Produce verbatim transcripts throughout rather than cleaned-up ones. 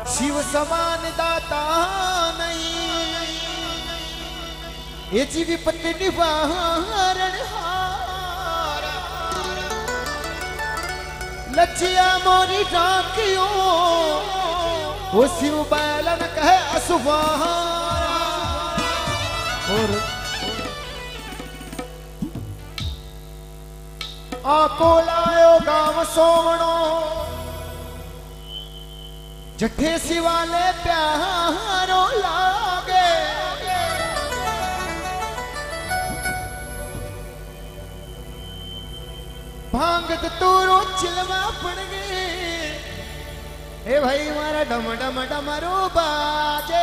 शिव समान दाता नहीं, ये जी विपत निवारण हारा, लचिया मोरी डाकियो वो शिव बैलन कहे असुवारा। और आको लायो गांव सोवणो, जठे शिवाले प्यारो लागे, भांगत तूरो चिलवा पड़ गए। हे भाई मारा डम डम डमरू बाजे,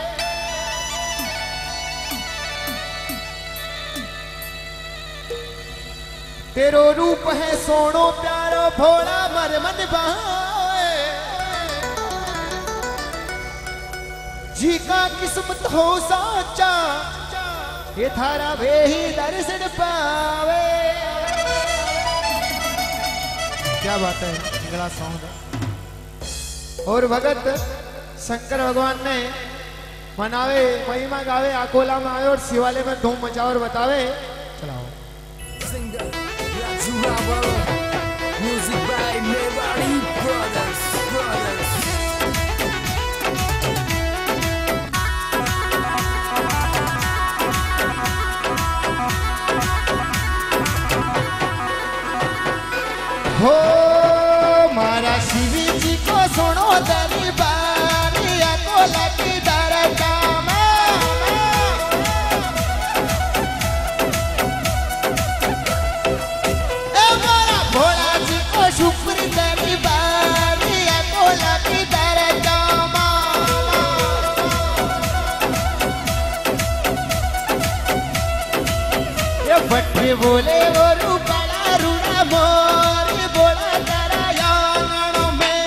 तेरो रूप है सोनो प्यारो भोला मर मन भाए, जी का किस्मत हो साचा ये थारा वे ही दर्शन पावे। क्या बात है, अगला सॉन्ग है। और भगत शंकर भगवान ने मनावे महिमा गावे, आकोला में आवे और शिवालय में धूम मचाओ और बतावे। चलाओ Music by Mewari Brothers, Brothers. हो मारा शिवी जी को सुनो तेरी बारी, अकोला की दरगाह में ए मारा भोला जी को शुक्र तेरी बारी, अकोला की दरगाह में। ये भट्टे बोले वो रूपाला रूड़ा मोर बोला तारा यान में।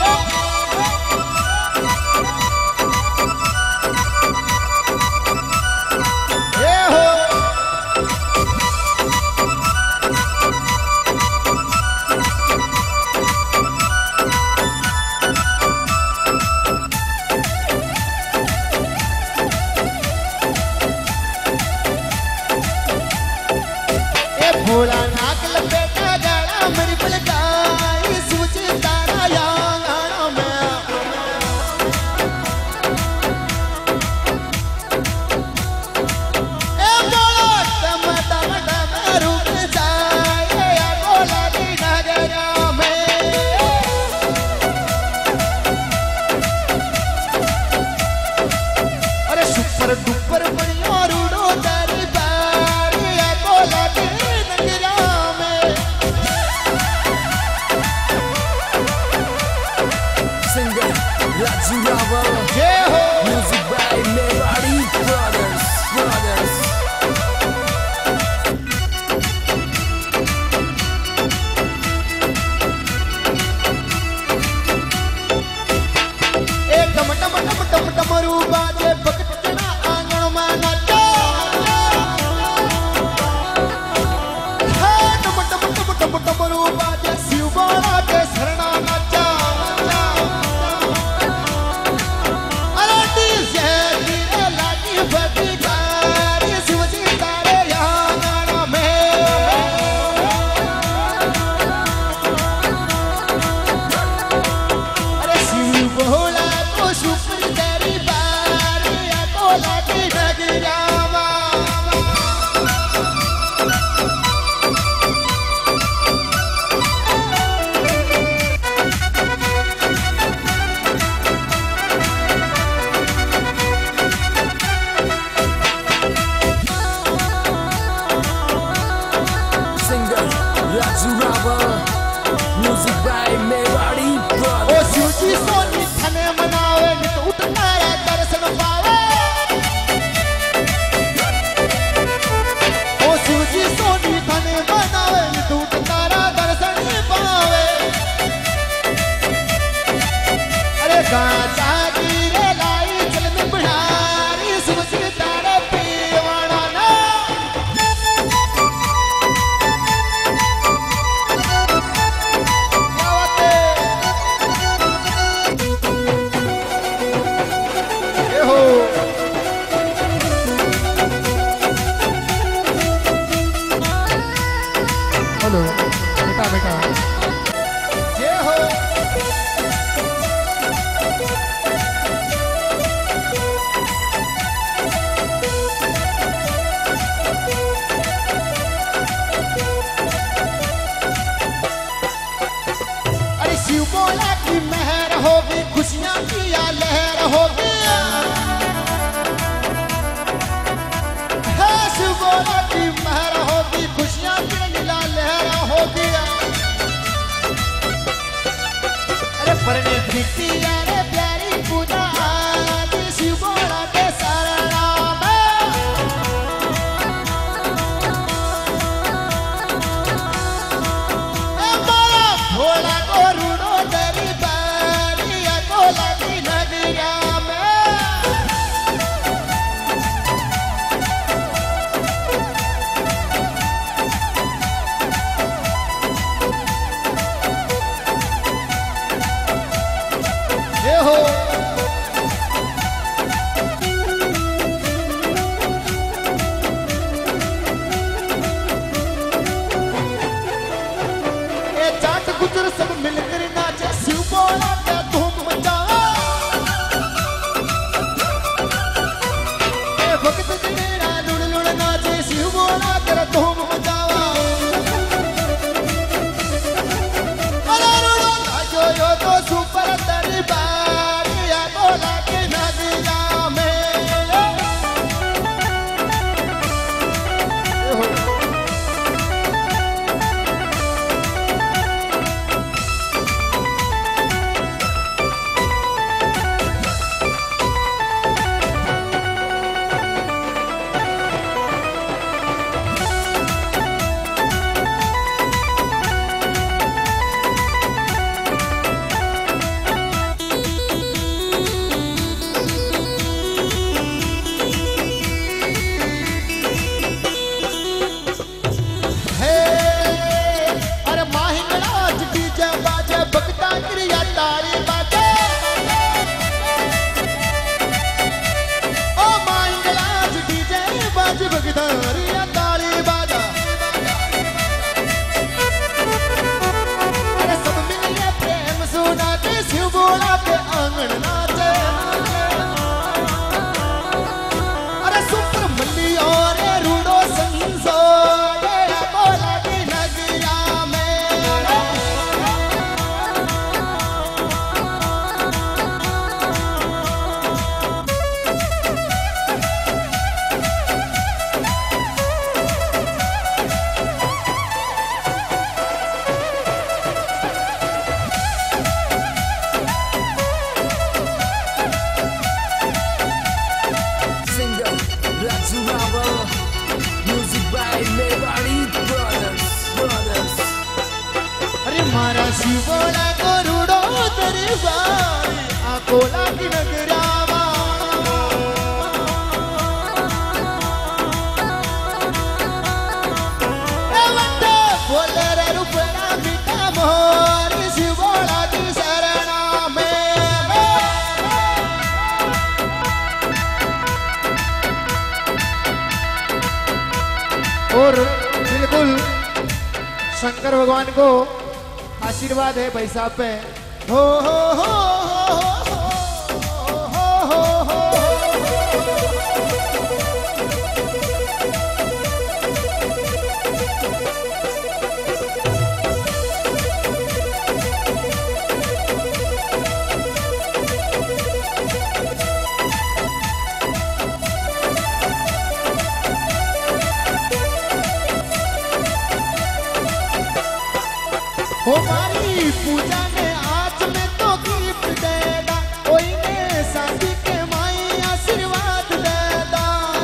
ये हो ये भोला नाक लपेटा गला मेरी पलकाई, सूझे तारा यान में। ए बोलो तम तम तम रुक जाए अकोला की नगरिया में। अरे सुपर डुपर बढ़िया रूडो तेरी बारी, अकोला की नगरिया में। Singer Raju Rava. जय हो Music by Mewari Brothers, Brothers. ए टम टम टम टम टमरू बाजे, भगत जना आंगन में नाचो। हे टम टम टम टम टमरू बाजे, शिव बाला के शरणा नाचा। अरे डीजे गिरे लागी बदी गारी, शिव जी तारे आंगन में। अरे शिव भोला को शुक्र तेरी बारी, अकोला की नगरिया में। Singer Raju Rava. Music by Mewari O Brothers. Shiv जी सोनी थने मनावे, नित उठनारा दर्शन पावे। ओ शिव जी सोनी थने मनावे, नित उठनारा दर्शन पावे। अरे गाजा गिरे लाई चलन बढ़ारी, शिव जी तारे पीवाना ना। क्या बात है। हो ए जाट गुजर सब मिलकर नाचे शिव बोला के धूम मचा ए भक्त जनेरा लुड़ लुड़ नाचे शिव बोला कर धूम मचावा यो तो सुपर दरबार या बोला के नदिया में मारा शिवोला करोड़ो दरबार अकोला की नगरावा बोले रे रुपया मीठा मोर शिवोला की शरणा में और बिल्कुल शंकर भगवान को आशीर्वाद है भाई साहब पे हो हो हो हो हो हो हो हमारी पूजा ने आज में तो गिफ्ट देगा कोई ने शादी के माई आशीर्वाद देगा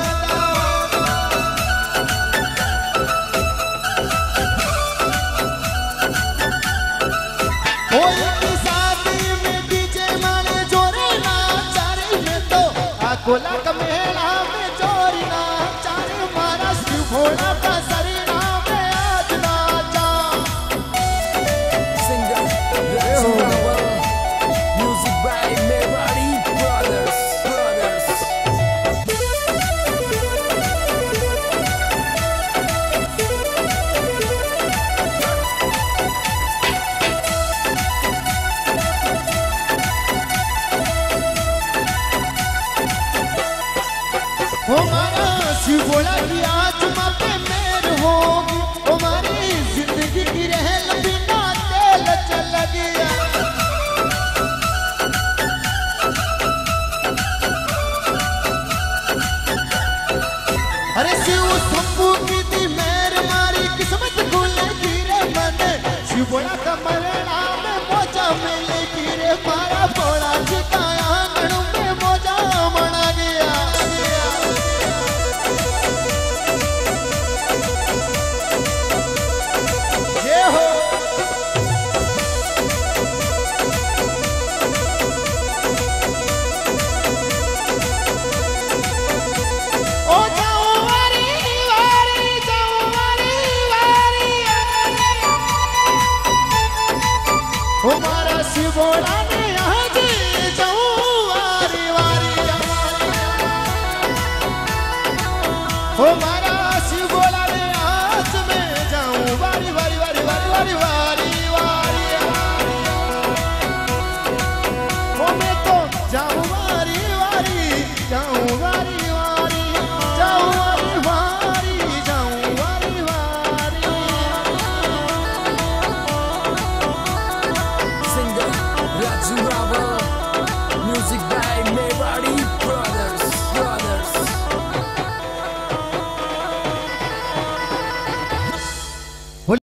कोई की शादी में डीजे माने जोरे ना चारे में तो अकोला का मेला में चोरी ना चारे मारा शिव भोला का शरीरा में आज नाचा Music by Mewari Brothers, Brothers. हमारा शिव भोला की आत्मा पे मेहर होगी हमारी जिंदगी की रहल बिना तेल चल गया अरे शिव शंभू की दी मेहर मारी किस्मत खुल गिरे मन शिव भोला का मन